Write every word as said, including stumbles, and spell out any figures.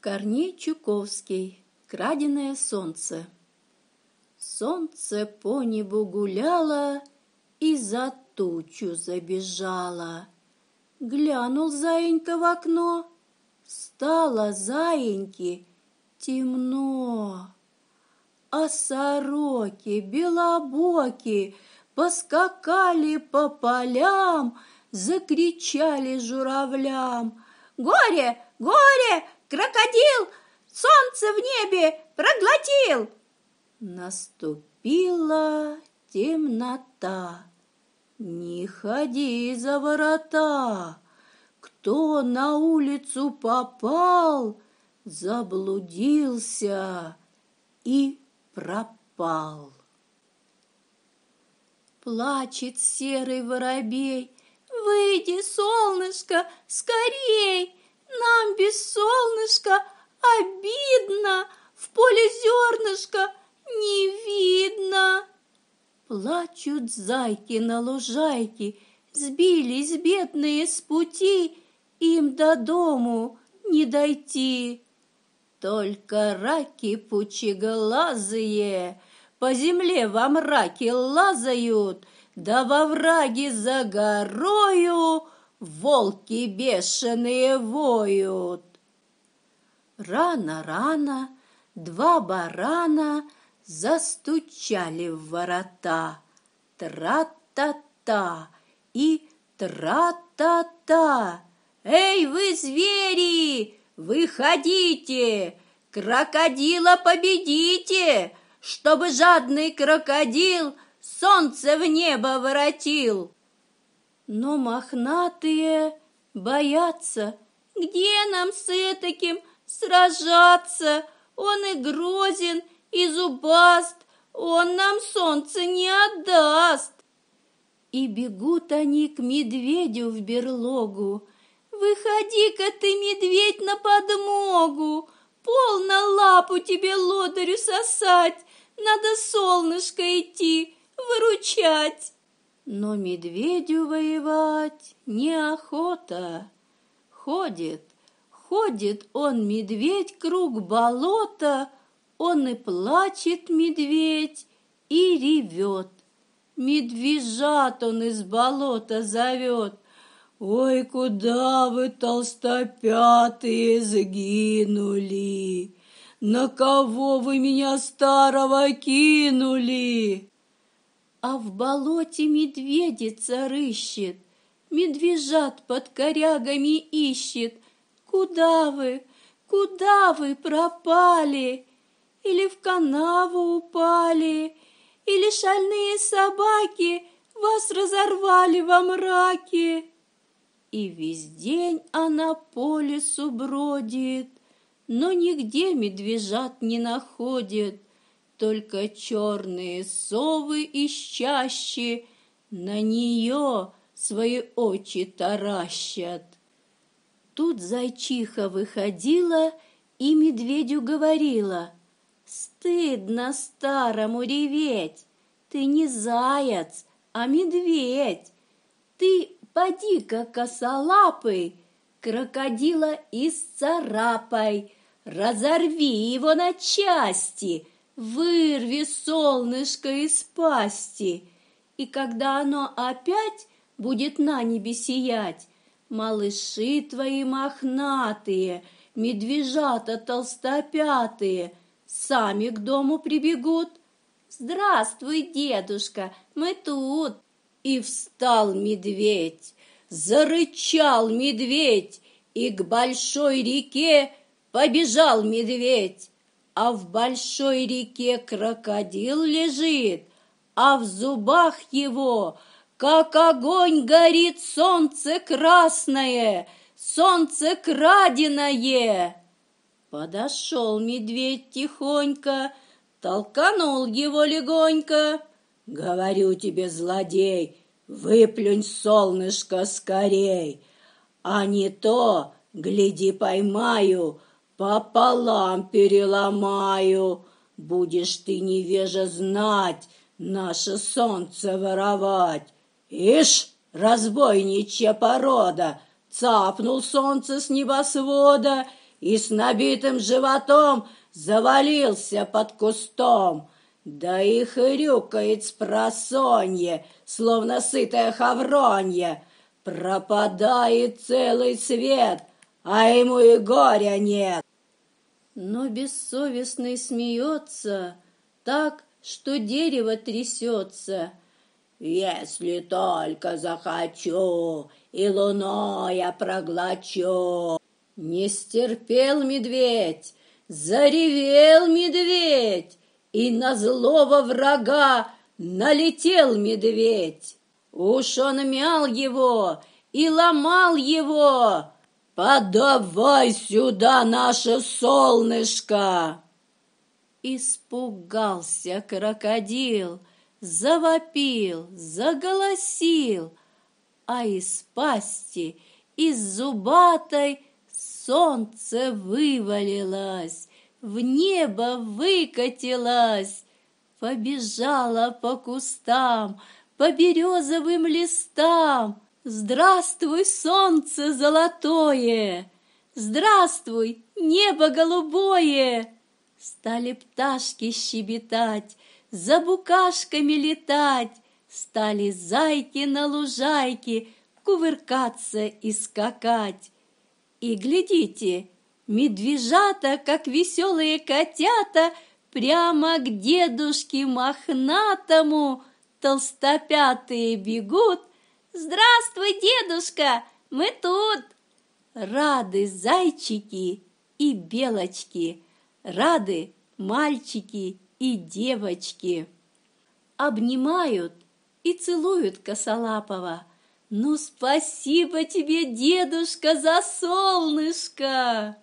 Корней Чуковский. Краденое солнце. Солнце по небу гуляло и за тучу забежало. Глянул заинька в окно, стало заиньке темно. А сороки белобоки поскакали по полям, закричали журавлям: «Горе, горе, крокодил, солнце в небе проглотил!» Наступила темнота. Не ходи за ворота. Кто на улицу попал, заблудился и пропал. Плачет серый воробей: «Выйди, солнышко, скорей! Нам без солнышка обидно, в поле зернышка не видно». Плачут зайки на лужайке, сбились бедные с пути, им до дому не дойти. Только раки пучеглазые по земле во мраке лазают, да во враге за горою волки бешеные воют. Рано-рано два барана застучали в ворота. Тра-та-та и тра-та-та. «Эй, вы, звери, выходите, крокодила победите, чтобы жадный крокодил солнце в небо воротил!» Но мохнатые боятся: «Где нам с этаким сражаться? Он и грозен, и зубаст, он нам солнце не отдаст». И бегут они к медведю в берлогу: «Выходи-ка ты, медведь, на подмогу! Полно лапу тебе, лодырю, сосать, надо солнышко идти выручать». Но медведю воевать неохота. Ходит, ходит он, медведь, круг болота, он и плачет, медведь, и ревет. Медвежат он из болота зовет: «Ой, куда вы, толстопятые, сгинули? На кого вы меня старого кинули?» А в болоте медведица рыщет, медвежат под корягами ищет. «Куда вы, куда вы пропали? Или в канаву упали? Или шальные собаки вас разорвали во мраке?» И весь день она по лесу бродит, но нигде медвежат не находит. Только черные совы ищащие на нее свои очи таращат. Тут зайчиха выходила и медведю говорила: «Стыдно старому реветь, ты не заяц, а медведь. Ты поди-ка, косолапый, крокодила исцарапай, разорви его на части, вырви солнышко из пасти, и когда оно опять будет на небе сиять, малыши твои мохнатые, медвежата толстопятые, сами к дому прибегут. Здравствуй, дедушка, мы тут». И встал медведь, зарычал медведь, и к большой реке побежал медведь. А в большой реке крокодил лежит, а в зубах его, как огонь, горит солнце красное, солнце краденое. Подошел медведь тихонько, толканул его легонько: «Говорю тебе, злодей, выплюнь солнышко скорей, а не то, гляди, поймаю, пополам переломаю. Будешь ты, невежа, знать, наше солнце воровать». Ишь, разбойничья порода, цапнул солнце с небосвода и с набитым животом завалился под кустом. Да и хрюкает спросонье, словно сытая хавронья. Пропадает целый свет, а ему и горя нет. Но бессовестный смеется так, что дерево трясется. Если только захочу, и луной я проглочу. Не стерпел медведь, заревел медведь, и на злого врага налетел медведь. Уж он мял его и ломал его. «Подавай сюда наше солнышко!» Испугался крокодил, завопил, заголосил, а из пасти, из зубатой солнце вывалилось, в небо выкатилось, побежала по кустам, по березовым листам. Здравствуй, солнце золотое! Здравствуй, небо голубое! Стали пташки щебетать, за букашками летать, стали зайки на лужайке кувыркаться и скакать. И глядите, медвежата, как веселые котята, прямо к дедушке мохнатому толстопятые бегут. «Здравствуй, дедушка, мы тут!» Рады зайчики и белочки, рады мальчики и девочки. Обнимают и целуют косолапого. «Ну, спасибо тебе, дедушка, за солнышко!»